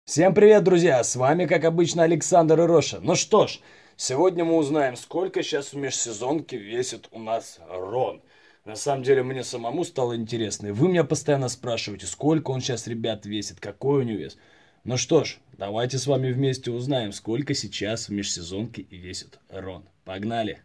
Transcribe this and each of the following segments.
Всем привет, друзья! С вами, как обычно, Александр и Роша. Ну что ж, сегодня мы узнаем, сколько сейчас в межсезонке весит у нас Рон. На самом деле, мне самому стало интересно. И вы меня постоянно спрашиваете, сколько он сейчас, ребят, весит, какой у него вес. Ну что ж, давайте с вами вместе узнаем, сколько сейчас в межсезонке весит Рон. Погнали!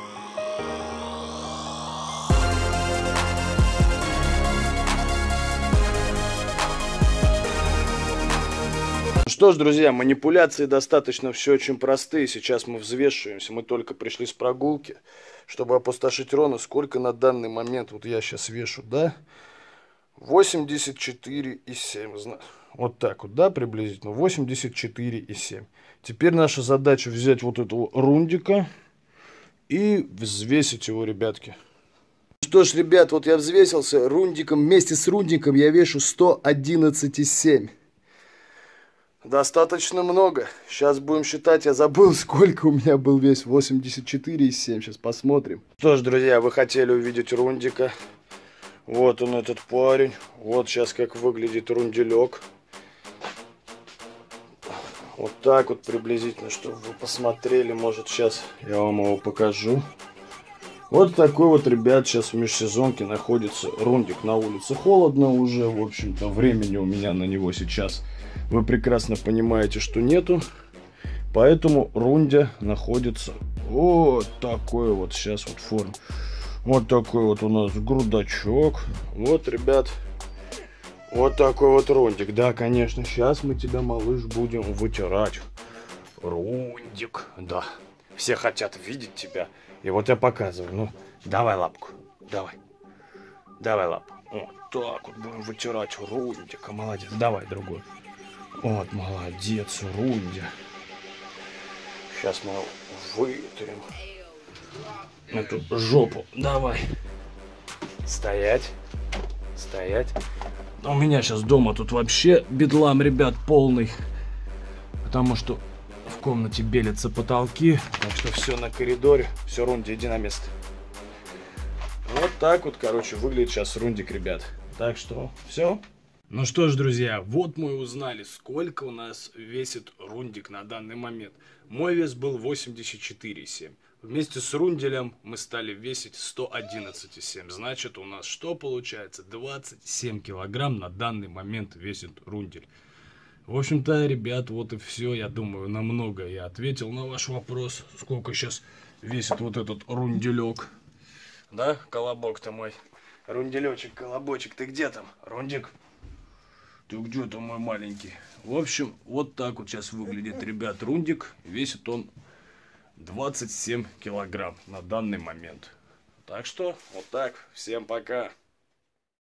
Что ж, друзья, манипуляции достаточно все очень простые. Сейчас мы взвешиваемся. Мы только пришли с прогулки, чтобы опустошить Рона. Сколько на данный момент, вот я сейчас вешу, да? 84,7. Вот так вот, да, приблизительно. 84,7. Теперь наша задача взять вот этого рундика и взвесить его, ребятки. Что ж, ребят, вот я взвесился рундиком. Вместе с рундиком я вешу 111,7. Достаточно много. Сейчас будем считать. Я забыл, сколько у меня был вес. 84,7. Сейчас посмотрим. Что ж, друзья, вы хотели увидеть рундика. Вот он, этот парень. Вот сейчас как выглядит рунделек. Вот так вот приблизительно, чтобы вы посмотрели. Может, сейчас я вам его покажу. Вот такой вот, ребят, сейчас в межсезонке находится рундик. На улице холодно уже. В общем-то, времени у меня на него сейчас, вы прекрасно понимаете, что нету. Поэтому рундя находится вот такой вот сейчас вот форм. Вот такой вот у нас грудачок. Вот, ребят, вот такой вот рундик. Да, конечно, сейчас мы тебя, малыш, будем вытирать. Рундик, да. Все хотят видеть тебя. И вот я показываю. Ну, давай лапку. Давай. Давай лапу. Вот так вот будем вытирать рундика. Молодец. Давай другой. Вот, молодец, рундя. Сейчас мы вытрем эту жопу. Давай. Стоять. Стоять. У меня сейчас дома тут вообще бедлам, ребят, полный. Потому что в комнате белятся потолки. Так что все на коридоре. Все, Рунди, иди на место. Вот так вот, короче, выглядит сейчас рундик, ребят. Так что все. Ну что ж, друзья, вот мы узнали, сколько у нас весит рундик на данный момент. Мой вес был 84,7. Вместе с рунделем мы стали весить 111,7. Значит, у нас что получается? 27 килограмм на данный момент весит рундель. В общем-то, ребят, вот и все. Я думаю, намного я ответил на ваш вопрос. Сколько сейчас весит вот этот рунделек. Да, колобок-то мой. Рунделечек, колобочек, ты где там, рундик? Ты где-то, мой маленький. В общем, вот так вот сейчас выглядит, ребят, рундик. Весит он 27 килограмм на данный момент. Так что, вот так. Всем пока.